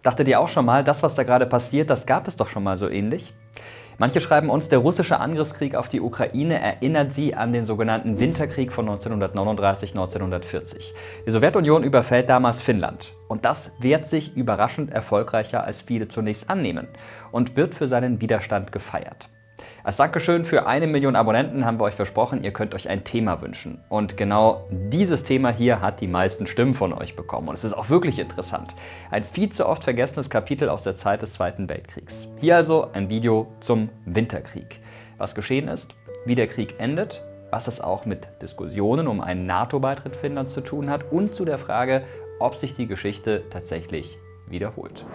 Dachtet ihr auch schon mal, das, was da gerade passiert, das gab es doch schon mal so ähnlich? Manche schreiben uns, der russische Angriffskrieg auf die Ukraine erinnert sie an den sogenannten Winterkrieg von 1939-1940. Die Sowjetunion überfällt damals Finnland. Und das wehrt sich überraschend erfolgreicher, als viele zunächst annehmen, und wird für seinen Widerstand gefeiert. Als Dankeschön für 1 Million Abonnenten haben wir euch versprochen, ihr könnt euch ein Thema wünschen. Und genau dieses Thema hier hat die meisten Stimmen von euch bekommen. Und es ist auch wirklich interessant. Ein viel zu oft vergessenes Kapitel aus der Zeit des Zweiten Weltkriegs. Hier also ein Video zum Winterkrieg. Was geschehen ist, wie der Krieg endet, was es auch mit Diskussionen um einen NATO-Beitritt Finnlands zu tun hat und zu der Frage, ob sich die Geschichte tatsächlich wiederholt.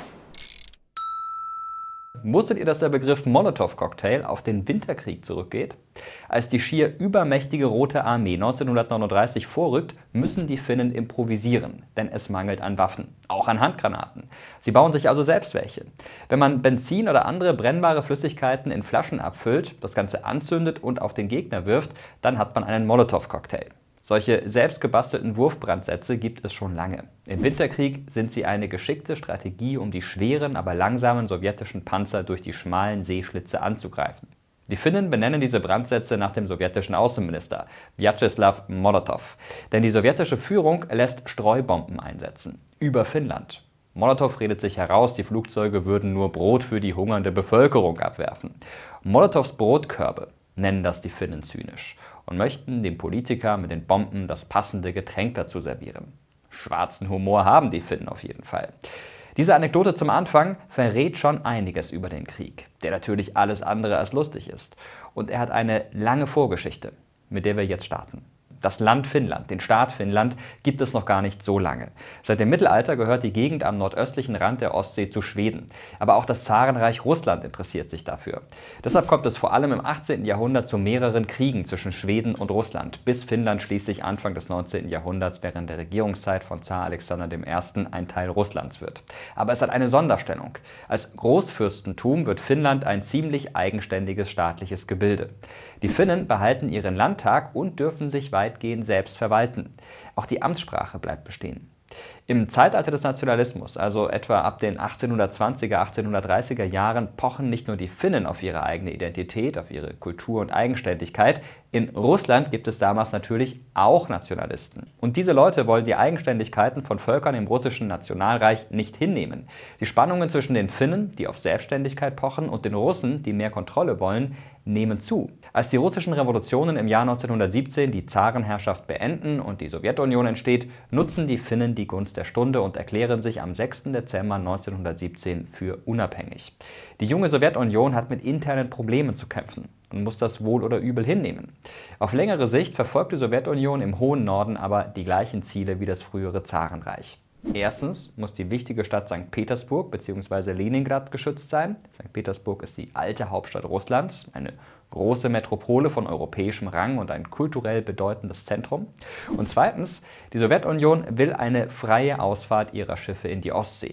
Wusstet ihr, dass der Begriff Molotow-Cocktail auf den Winterkrieg zurückgeht? Als die schier übermächtige Rote Armee 1939 vorrückt, müssen die Finnen improvisieren, denn es mangelt an Waffen, auch an Handgranaten. Sie bauen sich also selbst welche. Wenn man Benzin oder andere brennbare Flüssigkeiten in Flaschen abfüllt, das Ganze anzündet und auf den Gegner wirft, dann hat man einen Molotow-Cocktail. Solche selbst gebastelten Wurfbrandsätze gibt es schon lange. Im Winterkrieg sind sie eine geschickte Strategie, um die schweren, aber langsamen sowjetischen Panzer durch die schmalen Seeschlitze anzugreifen. Die Finnen benennen diese Brandsätze nach dem sowjetischen Außenminister Vyacheslav Molotow. Denn die sowjetische Führung lässt Streubomben einsetzen. Über Finnland. Molotow redet sich heraus, die Flugzeuge würden nur Brot für die hungernde Bevölkerung abwerfen. Molotows Brotkörbe nennen das die Finnen zynisch und möchten dem Politiker mit den Bomben das passende Getränk dazu servieren. Schwarzen Humor haben die Finnen auf jeden Fall. Diese Anekdote zum Anfang verrät schon einiges über den Krieg, der natürlich alles andere als lustig ist. Und er hat eine lange Vorgeschichte, mit der wir jetzt starten. Das Land Finnland, den Staat Finnland, gibt es noch gar nicht so lange. Seit dem Mittelalter gehört die Gegend am nordöstlichen Rand der Ostsee zu Schweden. Aber auch das Zarenreich Russland interessiert sich dafür. Deshalb kommt es vor allem im 18. Jahrhundert zu mehreren Kriegen zwischen Schweden und Russland, bis Finnland schließlich Anfang des 19. Jahrhunderts während der Regierungszeit von Zar Alexander I. ein Teil Russlands wird. Aber es hat eine Sonderstellung. Als Großfürstentum wird Finnland ein ziemlich eigenständiges staatliches Gebilde. Die Finnen behalten ihren Landtag und dürfen sich weitgehend selbst verwalten. Auch die Amtssprache bleibt bestehen. Im Zeitalter des Nationalismus, also etwa ab den 1820er, 1830er Jahren, pochen nicht nur die Finnen auf ihre eigene Identität, auf ihre Kultur und Eigenständigkeit. In Russland gibt es damals natürlich auch Nationalisten. Und diese Leute wollen die Eigenständigkeiten von Völkern im russischen Nationalreich nicht hinnehmen. Die Spannungen zwischen den Finnen, die auf Selbstständigkeit pochen, und den Russen, die mehr Kontrolle wollen, nehmen zu. Als die russischen Revolutionen im Jahr 1917 die Zarenherrschaft beenden und die Sowjetunion entsteht, nutzen die Finnen die Gunst der Stunde und erklären sich am 6. Dezember 1917 für unabhängig. Die junge Sowjetunion hat mit internen Problemen zu kämpfen und muss das wohl oder übel hinnehmen. Auf längere Sicht verfolgt die Sowjetunion im hohen Norden aber die gleichen Ziele wie das frühere Zarenreich. Erstens muss die wichtige Stadt St. Petersburg bzw. Leningrad geschützt sein. St. Petersburg ist die alte Hauptstadt Russlands, eine große Metropole von europäischem Rang und ein kulturell bedeutendes Zentrum. Und zweitens, die Sowjetunion will eine freie Ausfahrt ihrer Schiffe in die Ostsee.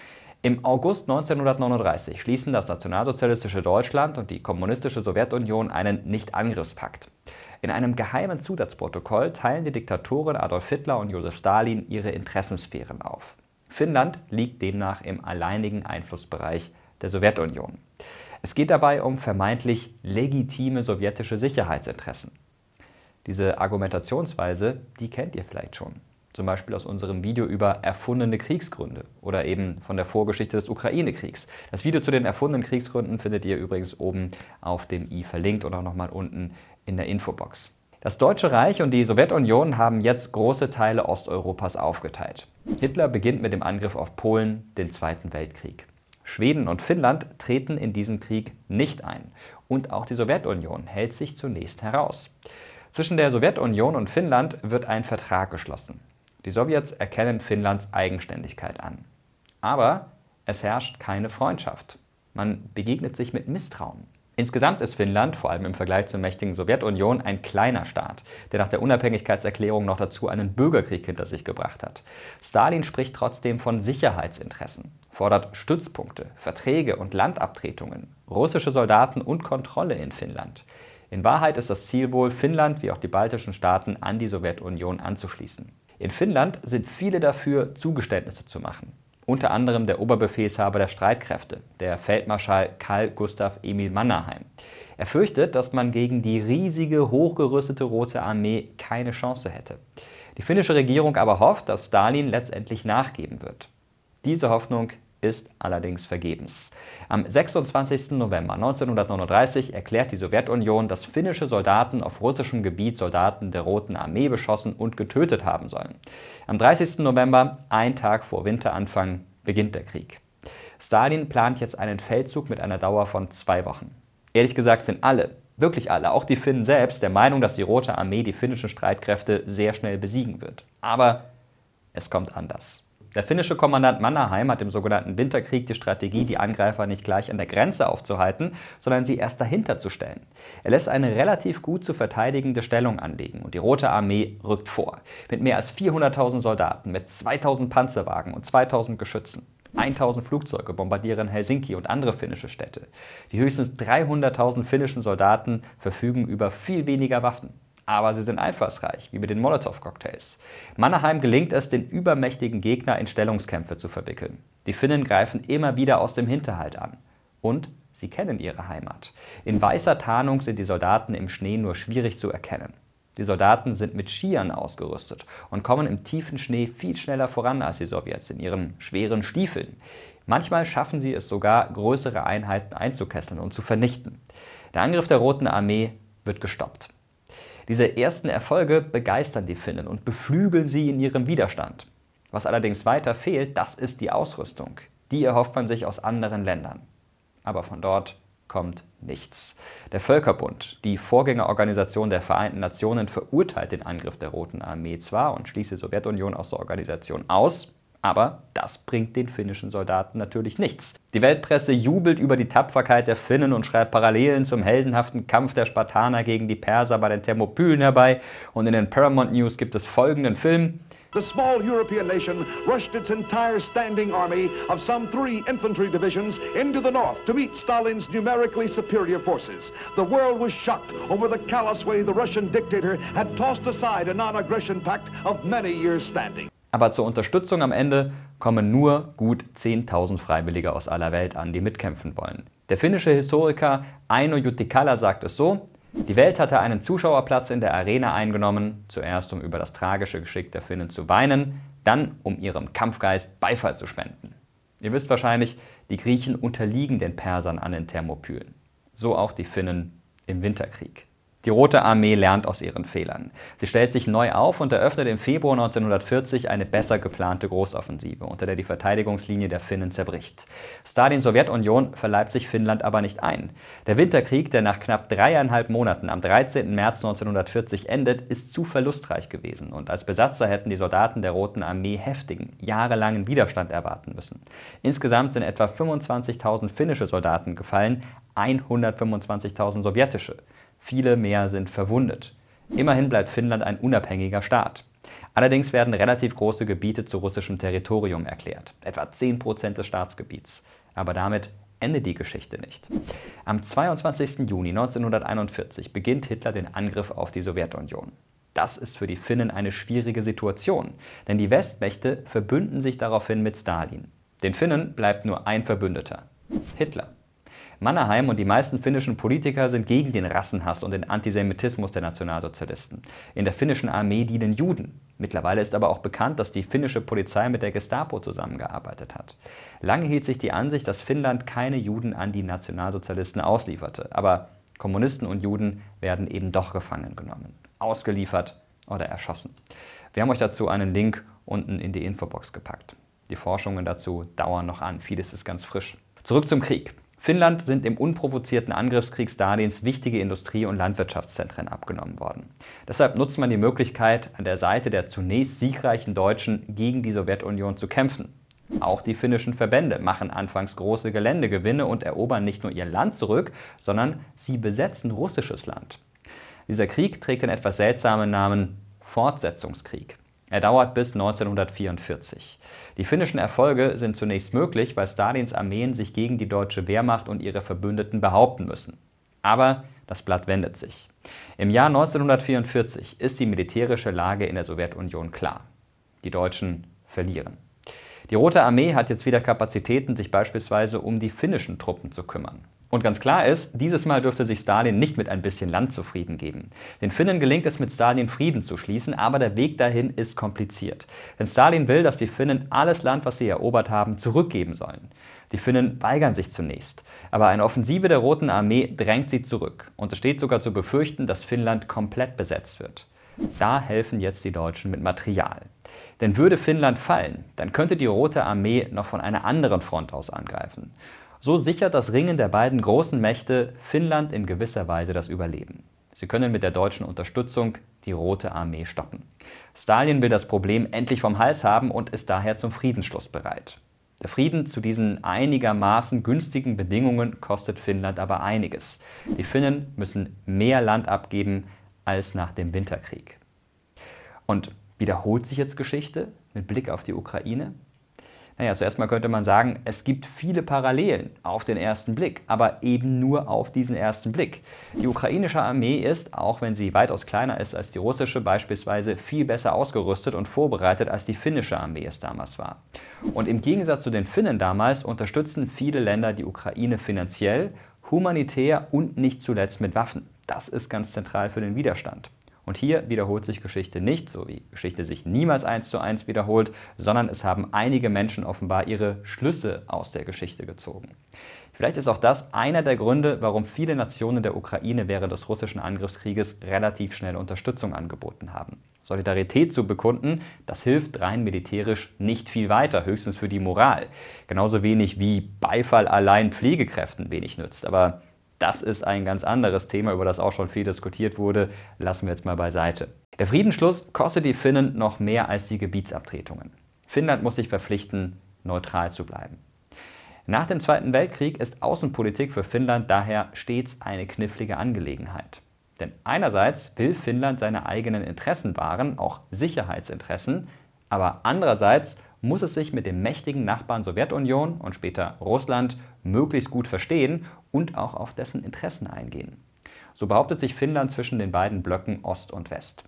Im August 1939 schließen das nationalsozialistische Deutschland und die kommunistische Sowjetunion einen Nichtangriffspakt. In einem geheimen Zusatzprotokoll teilen die Diktatoren Adolf Hitler und Josef Stalin ihre Interessensphären auf. Finnland liegt demnach im alleinigen Einflussbereich der Sowjetunion. Es geht dabei um vermeintlich legitime sowjetische Sicherheitsinteressen. Diese Argumentationsweise, die kennt ihr vielleicht schon. Zum Beispiel aus unserem Video über erfundene Kriegsgründe oder eben von der Vorgeschichte des Ukraine-Kriegs. Das Video zu den erfundenen Kriegsgründen findet ihr übrigens oben auf dem i verlinkt und auch nochmal unten in der Infobox. Das Deutsche Reich und die Sowjetunion haben jetzt große Teile Osteuropas aufgeteilt. Hitler beginnt mit dem Angriff auf Polen, den Zweiten Weltkrieg. Schweden und Finnland treten in diesem Krieg nicht ein. Und auch die Sowjetunion hält sich zunächst heraus. Zwischen der Sowjetunion und Finnland wird ein Vertrag geschlossen. Die Sowjets erkennen Finnlands Eigenständigkeit an. Aber es herrscht keine Freundschaft. Man begegnet sich mit Misstrauen. Insgesamt ist Finnland, vor allem im Vergleich zur mächtigen Sowjetunion, ein kleiner Staat, der nach der Unabhängigkeitserklärung noch dazu einen Bürgerkrieg hinter sich gebracht hat. Stalin spricht trotzdem von Sicherheitsinteressen, fordert Stützpunkte, Verträge und Landabtretungen, russische Soldaten und Kontrolle in Finnland. In Wahrheit ist das Ziel wohl, Finnland wie auch die baltischen Staaten an die Sowjetunion anzuschließen. In Finnland sind viele dafür, Zugeständnisse zu machen. unter anderem der Oberbefehlshaber der Streitkräfte, der Feldmarschall Karl Gustav Emil Mannerheim. Er fürchtet, dass man gegen die riesige, hochgerüstete Rote Armee keine Chance hätte. Die finnische Regierung aber hofft, dass Stalin letztendlich nachgeben wird. Diese Hoffnung ist allerdings vergebens. Am 26. November 1939 erklärt die Sowjetunion, dass finnische Soldaten auf russischem Gebiet Soldaten der Roten Armee beschossen und getötet haben sollen. Am 30. November, ein Tag vor Winteranfang, beginnt der Krieg. Stalin plant jetzt einen Feldzug mit einer Dauer von 2 Wochen. Ehrlich gesagt sind alle, wirklich alle, auch die Finnen selbst, der Meinung, dass die Rote Armee die finnischen Streitkräfte sehr schnell besiegen wird. Aber es kommt anders. Der finnische Kommandant Mannerheim hat im sogenannten Winterkrieg die Strategie, die Angreifer nicht gleich an der Grenze aufzuhalten, sondern sie erst dahinter zu stellen. Er lässt eine relativ gut zu verteidigende Stellung anlegen und die Rote Armee rückt vor. Mit mehr als 400.000 Soldaten, mit 2.000 Panzerwagen und 2.000 Geschützen. 1.000 Flugzeuge bombardieren Helsinki und andere finnische Städte. Die höchstens 300.000 finnischen Soldaten verfügen über viel weniger Waffen. Aber sie sind einfallsreich, wie mit den Molotow-Cocktails. Mannerheim gelingt es, den übermächtigen Gegner in Stellungskämpfe zu verwickeln. Die Finnen greifen immer wieder aus dem Hinterhalt an. Und sie kennen ihre Heimat. In weißer Tarnung sind die Soldaten im Schnee nur schwierig zu erkennen. Die Soldaten sind mit Skiern ausgerüstet und kommen im tiefen Schnee viel schneller voran als die Sowjets in ihren schweren Stiefeln. Manchmal schaffen sie es sogar, größere Einheiten einzukesseln und zu vernichten. Der Angriff der Roten Armee wird gestoppt. Diese ersten Erfolge begeistern die Finnen und beflügeln sie in ihrem Widerstand. Was allerdings weiter fehlt, das ist die Ausrüstung. Die erhofft man sich aus anderen Ländern. Aber von dort kommt nichts. Der Völkerbund, die Vorgängerorganisation der Vereinten Nationen, verurteilt den Angriff der Roten Armee zwar und schließt die Sowjetunion aus der Organisation aus, aber das bringt den finnischen Soldaten natürlich nichts. Die Weltpresse jubelt über die Tapferkeit der Finnen und schreibt Parallelen zum heldenhaften Kampf der Spartaner gegen die Perser bei den Thermopylen herbei. Und in den Paramount News gibt es folgenden Film. The small European nation rushed its entire standing army of some 3 infantry divisions into the north to meet Stalin's numerically superior forces. The world was shocked over the callous way the Russian dictator had tossed aside a non-aggression pact of many years standing. Aber zur Unterstützung am Ende kommen nur gut 10.000 Freiwillige aus aller Welt an, die mitkämpfen wollen. Der finnische Historiker Aino Jutikala sagt es so: Die Welt hatte einen Zuschauerplatz in der Arena eingenommen, zuerst um über das tragische Geschick der Finnen zu weinen, dann um ihrem Kampfgeist Beifall zu spenden. Ihr wisst wahrscheinlich, die Griechen unterliegen den Persern an den Thermopylen. So auch die Finnen im Winterkrieg. Die Rote Armee lernt aus ihren Fehlern. Sie stellt sich neu auf und eröffnet im Februar 1940 eine besser geplante Großoffensive, unter der die Verteidigungslinie der Finnen zerbricht. Stalins Sowjetunion verleibt sich Finnland aber nicht ein. Der Winterkrieg, der nach knapp 3,5 Monaten am 13. März 1940 endet, ist zu verlustreich gewesen und als Besatzer hätten die Soldaten der Roten Armee heftigen, jahrelangen Widerstand erwarten müssen. Insgesamt sind etwa 25.000 finnische Soldaten gefallen, 125.000 sowjetische. Viele mehr sind verwundet. Immerhin bleibt Finnland ein unabhängiger Staat. Allerdings werden relativ große Gebiete zu russischem Territorium erklärt, etwa 10% des Staatsgebiets. Aber damit endet die Geschichte nicht. Am 22. Juni 1941 beginnt Hitler den Angriff auf die Sowjetunion. Das ist für die Finnen eine schwierige Situation, denn die Westmächte verbünden sich daraufhin mit Stalin. Den Finnen bleibt nur ein Verbündeter: Hitler. Mannerheim und die meisten finnischen Politiker sind gegen den Rassenhass und den Antisemitismus der Nationalsozialisten. In der finnischen Armee dienen Juden. Mittlerweile ist aber auch bekannt, dass die finnische Polizei mit der Gestapo zusammengearbeitet hat. Lange hielt sich die Ansicht, dass Finnland keine Juden an die Nationalsozialisten auslieferte. Aber Kommunisten und Juden werden eben doch gefangen genommen, ausgeliefert oder erschossen. Wir haben euch dazu einen Link unten in die Infobox gepackt. Die Forschungen dazu dauern noch an, vieles ist ganz frisch. Zurück zum Krieg. Finnland sind im unprovozierten Angriffskrieg Stalins wichtige Industrie- und Landwirtschaftszentren abgenommen worden. Deshalb nutzt man die Möglichkeit, an der Seite der zunächst siegreichen Deutschen gegen die Sowjetunion zu kämpfen. Auch die finnischen Verbände machen anfangs große Geländegewinne und erobern nicht nur ihr Land zurück, sondern sie besetzen russisches Land. Dieser Krieg trägt den etwas seltsamen Namen Fortsetzungskrieg. Er dauert bis 1944. Die finnischen Erfolge sind zunächst möglich, weil Stalins Armeen sich gegen die deutsche Wehrmacht und ihre Verbündeten behaupten müssen. Aber das Blatt wendet sich. Im Jahr 1944 ist die militärische Lage in der Sowjetunion klar. Die Deutschen verlieren. Die Rote Armee hat jetzt wieder Kapazitäten, sich beispielsweise um die finnischen Truppen zu kümmern. Und ganz klar ist, dieses Mal dürfte sich Stalin nicht mit ein bisschen Land zufrieden geben. Den Finnen gelingt es, mit Stalin Frieden zu schließen, aber der Weg dahin ist kompliziert. Denn Stalin will, dass die Finnen alles Land, was sie erobert haben, zurückgeben sollen. Die Finnen weigern sich zunächst, aber eine Offensive der Roten Armee drängt sie zurück. Und es steht sogar zu befürchten, dass Finnland komplett besetzt wird. Da helfen jetzt die Deutschen mit Material. Denn würde Finnland fallen, dann könnte die Rote Armee noch von einer anderen Front aus angreifen. So sichert das Ringen der beiden großen Mächte Finnland in gewisser Weise das Überleben. Sie können mit der deutschen Unterstützung die Rote Armee stoppen. Stalin will das Problem endlich vom Hals haben und ist daher zum Friedensschluss bereit. Der Frieden zu diesen einigermaßen günstigen Bedingungen kostet Finnland aber einiges. Die Finnen müssen mehr Land abgeben als nach dem Winterkrieg. Und wiederholt sich jetzt Geschichte mit Blick auf die Ukraine? Naja, zuerst mal könnte man sagen, es gibt viele Parallelen auf den ersten Blick, aber eben nur auf diesen ersten Blick. Die ukrainische Armee ist, auch wenn sie weitaus kleiner ist als die russische, beispielsweise viel besser ausgerüstet und vorbereitet, als die finnische Armee es damals war. Und im Gegensatz zu den Finnen damals unterstützen viele Länder die Ukraine finanziell, humanitär und nicht zuletzt mit Waffen. Das ist ganz zentral für den Widerstand. Und hier wiederholt sich Geschichte nicht, so wie Geschichte sich niemals 1:1 wiederholt, sondern es haben einige Menschen offenbar ihre Schlüsse aus der Geschichte gezogen. Vielleicht ist auch das einer der Gründe, warum viele Nationen der Ukraine während des russischen Angriffskrieges relativ schnell Unterstützung angeboten haben. Solidarität zu bekunden, das hilft rein militärisch nicht viel weiter, höchstens für die Moral. Genauso wenig wie Beifall allein Pflegekräften wenig nützt. Aber das ist ein ganz anderes Thema, über das auch schon viel diskutiert wurde. Lassen wir jetzt mal beiseite. Der Friedensschluss kostet die Finnen noch mehr als die Gebietsabtretungen. Finnland muss sich verpflichten, neutral zu bleiben. Nach dem Zweiten Weltkrieg ist Außenpolitik für Finnland daher stets eine knifflige Angelegenheit. Denn einerseits will Finnland seine eigenen Interessen wahren, auch Sicherheitsinteressen, aber andererseits muss es sich mit dem mächtigen Nachbarn Sowjetunion und später Russland möglichst gut verstehen und auch auf dessen Interessen eingehen. So behauptet sich Finnland zwischen den beiden Blöcken Ost und West.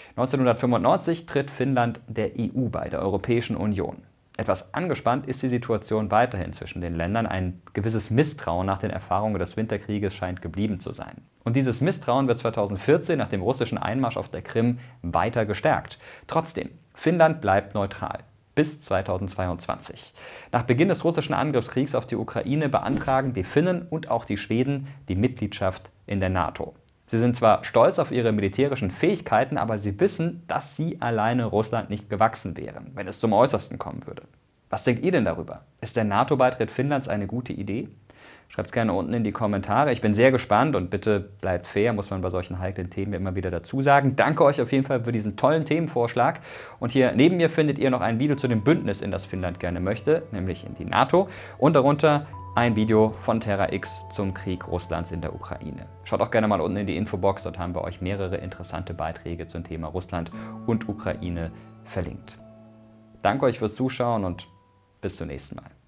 1995 tritt Finnland der EU bei, der Europäischen Union. Etwas angespannt ist die Situation weiterhin zwischen den Ländern. Ein gewisses Misstrauen nach den Erfahrungen des Winterkrieges scheint geblieben zu sein. Und dieses Misstrauen wird 2014 nach dem russischen Einmarsch auf der Krim weiter gestärkt. Trotzdem, Finnland bleibt neutral. Bis 2022. Nach Beginn des russischen Angriffskriegs auf die Ukraine beantragen die Finnen und auch die Schweden die Mitgliedschaft in der NATO. Sie sind zwar stolz auf ihre militärischen Fähigkeiten, aber sie wissen, dass sie alleine Russland nicht gewachsen wären, wenn es zum Äußersten kommen würde. Was denkt ihr denn darüber? Ist der NATO-Beitritt Finnlands eine gute Idee? Schreibt es gerne unten in die Kommentare. Ich bin sehr gespannt und bitte bleibt fair, muss man bei solchen heiklen Themen immer wieder dazu sagen. Danke euch auf jeden Fall für diesen tollen Themenvorschlag. Und hier neben mir findet ihr noch ein Video zu dem Bündnis, in das Finnland gerne möchte, nämlich in die NATO. Und darunter ein Video von Terra X zum Krieg Russlands in der Ukraine. Schaut auch gerne mal unten in die Infobox, dort haben wir euch mehrere interessante Beiträge zum Thema Russland und Ukraine verlinkt. Danke euch fürs Zuschauen und bis zum nächsten Mal.